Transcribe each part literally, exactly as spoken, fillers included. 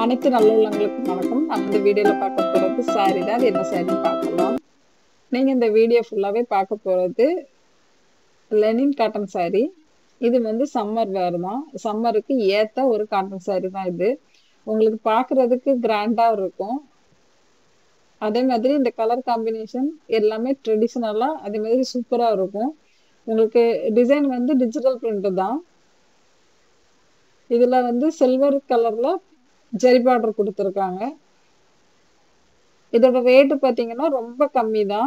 அனைத்து நல்லுள்ளங்களுக்கும் வணக்கம். நம்ம இந்த வீடியோல பார்க்க போறது சாரி தான். அது என்ன சாரின்னு பார்க்கலாம். நீங்க இந்த வீடியோ ஃபுல்லாவே பார்க்க போறது லெனின் காட்டன் சாரி. இது வந்து சம்மர் வேர் தான். சம்மருக்கு ஏத்த ஒரு காட்டன் சாரி தான் இது. உங்களுக்கு பார்க்கறதுக்கு கிராண்டா இருக்கும். அதே மாதிரி இந்த கலர் காம்பினேஷன் எல்லாமே ட்ரெடிஷனலா அதே மாதிரி சூப்பரா இருக்கும். உங்களுக்கு டிசைன் வந்து டிஜிட்டல் பிரிண்ட் தான். இதுல வந்து சில்வர் கலர்ல ஜெரி பார்டர் கொடுத்துருக்காங்க. இதோட ரேட்டு பாத்தீங்கன்னா ரொம்ப கம்மி தான்.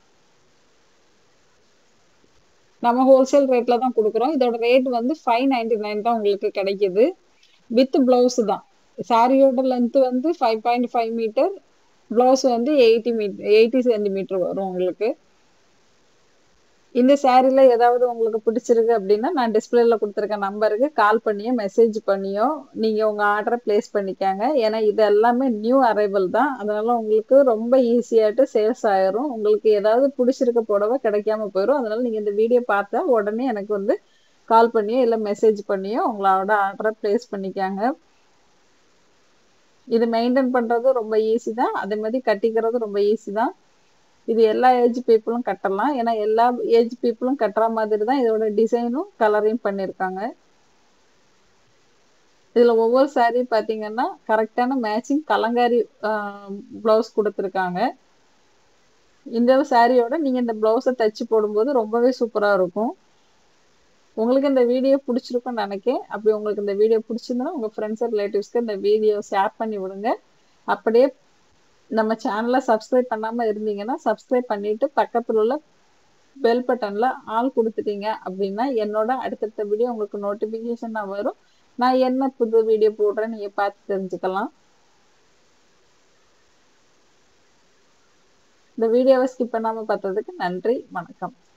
நம்ம ஹோல்சேல் ரேட்ல தான் கொடுக்குறோம். இதோட ரேட் வந்து ஃபைவ் நைன்டி நைன் தான் உங்களுக்கு கிடைக்குது. வித் பிளவுஸ் தான். சாரியோட லென்த் வந்து five point five metre. Blouse வந்து எயிட்டி மீட்டர் எயிட்டி சென்டிமீட்டர் வரும் உங்களுக்கு. இந்த சாரில ஏதாவது உங்களுக்கு பிடிச்சிருக்கு அப்படின்னா நான் டிஸ்பிளேல கொடுத்துருக்க நம்பருக்கு கால் பண்ணியோ மெசேஜ் பண்ணியோ நீங்க உங்க ஆர்டரை பிளேஸ் பண்ணிக்காங்க. ஏன்னா இது எல்லாமே நியூ அரைவல் தான். அதனால உங்களுக்கு ரொம்ப ஈஸியாட்டு சேல்ஸ் ஆயிரும். உங்களுக்கு ஏதாவது பிடிச்சிருக்க புடவை கிடைக்காம போயிடும். அதனால நீங்க இந்த வீடியோ பார்த்தா உடனே எனக்கு வந்து கால் பண்ணியோ இல்லை மெசேஜ் பண்ணியோ உங்களோட ஆர்டரை பிளேஸ் பண்ணிக்காங்க. இது மெயின்டைன் பண்றது ரொம்ப ஈஸி தான். அதே மாதிரி கட்டிக்கிறது ரொம்ப ஈஸி தான். இது எல்லா ஏஜ் பீப்புளும் கட்டலாம். ஏன்னா எல்லா ஏஜ் பீப்புளும் கட்டுற மாதிரி தான் இதோட டிசைனும் கலரையும் பண்ணியிருக்காங்க. இதுல ஒவ்வொரு சாரி பாத்தீங்கன்னா கரெக்டான மேட்சிங் கலங்காரி பிளவுஸ் கொடுத்துருக்காங்க. இந்த சாரியோட நீங்க இந்த பிளவுஸை தச்சு போடும்போது ரொம்பவே சூப்பரா இருக்கும். உங்களுக்கு இந்த வீடியோ பிடிச்சிருக்கும்னு நினைக்கிறேன். அப்படி உங்களுக்கு இந்த வீடியோ பிடிச்சிருந்தா உங்க ஃப்ரெண்ட்ஸ் அண்ட் ரிலேட்டிவ்ஸ்க்கு இந்த வீடியோ ஷேர் பண்ணி விடுங்க. அப்படியே நம்ம சேனலை சப்ஸ்கிரைப் பண்ணாம இருந்தீங்கன்னா சப்ஸ்கிரைப் பண்ணிட்டு பக்கத்துல உள்ள பெல் பட்டன்ல ஆல் கொடுத்துட்டீங்க அப்படின்னா என்னோட அடுத்தடுத்த வீடியோ உங்களுக்கு நோட்டிபிகேஷன் வரும். நான் என்ன புது வீடியோ போடுறேன்னு நீங்க பார்த்து தெரிஞ்சுக்கலாம். இந்த வீடியோவை ஸ்கிப் பண்ணாம பார்த்ததுக்கு நன்றி, வணக்கம்.